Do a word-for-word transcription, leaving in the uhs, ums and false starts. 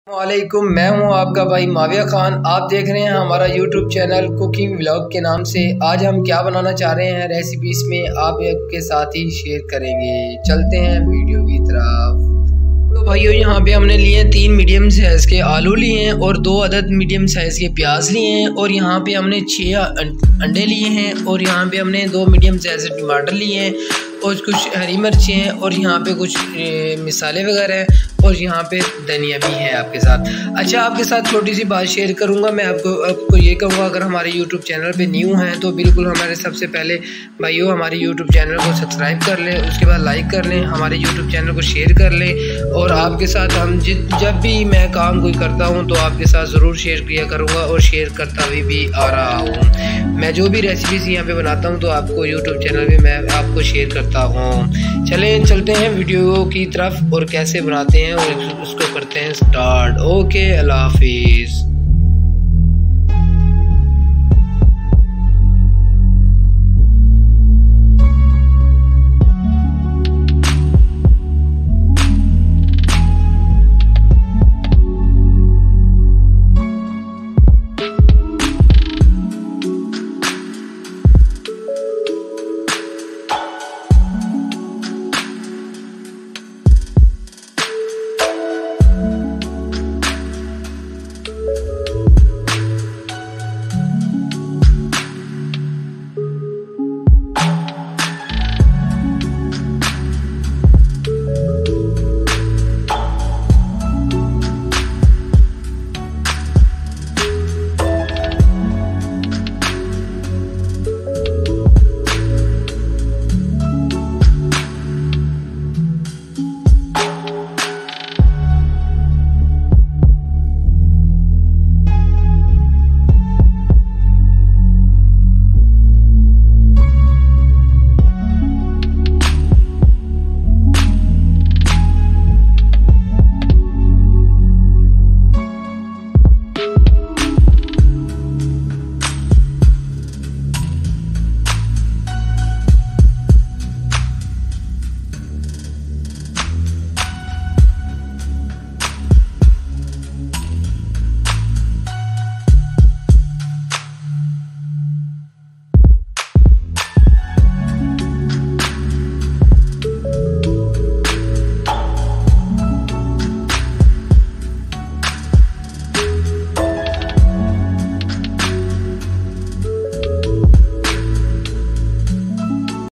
वालेकुम, मैं हूं आपका भाई माविया खान। आप देख रहे हैं हमारा यूट्यूब चैनल कुकिंग व्लॉग के नाम से। आज हम क्या बनाना चाह रहे हैं रेसिपी इसमें आपके साथ ही शेयर करेंगे। चलते हैं वीडियो की तरफ। तो भाइयों, यहाँ पे हमने लिए हैं तीन मीडियम साइज़ के आलू लिए हैं और दो अदद मीडियम साइज़ के प्याज लिए हैं और यहाँ पे हमने छः अंडे लिए हैं और यहाँ पे हमने दो मीडियम साइज़ के टमाटर लिए हैं और कुछ हरी मिर्चें हैं और यहाँ पे कुछ मिसाले वगैरह हैं और यहाँ पे धनिया भी है आपके साथ। अच्छा, आपके साथ छोटी सी बात शेयर करूँगा। मैं आपको आपको ये कहूँगा, अगर हमारे यूट्यूब चैनल पे न्यू हैं तो बिल्कुल हमारे सबसे पहले भाइयों हमारे यूट्यूब चैनल को सब्सक्राइब कर लें, उसके बाद लाइक कर लें, हमारे यूट्यूब चैनल को शेयर कर लें। और आपके साथ हम जब भी मैं काम कोई करता हूँ तो आपके साथ ज़रूर शेयर किया करूँगा और शेयर करता भी, भी आ रहा हूँ। मैं जो भी रेसिपीज़ यहाँ पे बनाता हूँ तो आपको यूट्यूब चैनल पे मैं आपको शेयर करता हूँ। चलें चलते हैं वीडियो की तरफ और कैसे बनाते हैं और उसको करते हैं स्टार्ट। ओके, अल्लाह हाफिज़।